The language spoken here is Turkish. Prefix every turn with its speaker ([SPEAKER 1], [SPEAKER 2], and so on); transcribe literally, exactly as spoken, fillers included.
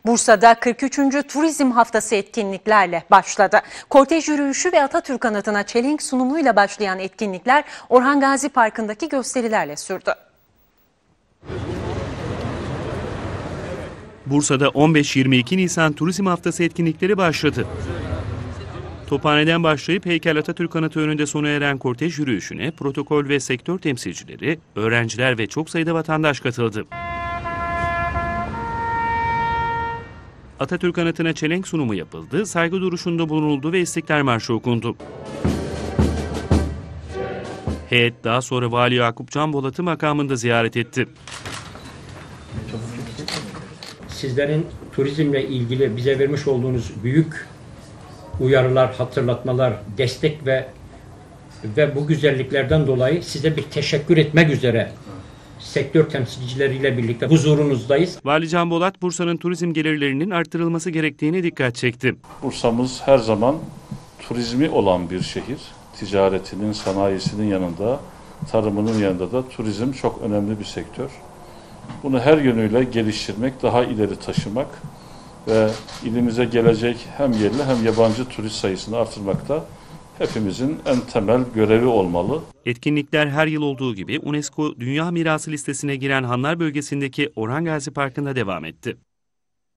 [SPEAKER 1] Bursa'da kırk üçüncü Turizm Haftası etkinliklerle başladı. Kortej yürüyüşü ve Atatürk Anıtı'na çelenk sunumuyla başlayan etkinlikler Orhan Gazi Parkı'ndaki gösterilerle sürdü.
[SPEAKER 2] Bursa'da on beş yirmi iki Nisan Turizm Haftası etkinlikleri başladı. Tophane'den başlayıp Heykel Atatürk Anıtı önünde sona eren kortej yürüyüşüne protokol ve sektör temsilcileri, öğrenciler ve çok sayıda vatandaş katıldı. Atatürk Anıtı'na çelenk sunumu yapıldı, saygı duruşunda bulunuldu ve İstiklal Marşı okundu. Heyet daha sonra Vali Yakup Can Bolat'ı makamında ziyaret etti.
[SPEAKER 3] Sizlerin turizmle ilgili bize vermiş olduğunuz büyük uyarılar, hatırlatmalar, destek ve ve bu güzelliklerden dolayı size bir teşekkür etmek üzere sektör temsilcileriyle birlikte huzurunuzdayız.
[SPEAKER 2] Vali Can Bolat, Bursa'nın turizm gelirlerinin arttırılması gerektiğine dikkat çekti.
[SPEAKER 4] Bursa'mız her zaman turizmi olan bir şehir. Ticaretinin, sanayisinin yanında, tarımının yanında da turizm çok önemli bir sektör. Bunu her yönüyle geliştirmek, daha ileri taşımak ve ilimize gelecek hem yerli hem yabancı turist sayısını artırmakta hepimizin en temel görevi olmalı.
[SPEAKER 2] Etkinlikler her yıl olduğu gibi UNESCO Dünya Mirası listesine giren Hanlar bölgesindeki Orhan Gazi Parkı'nda devam etti.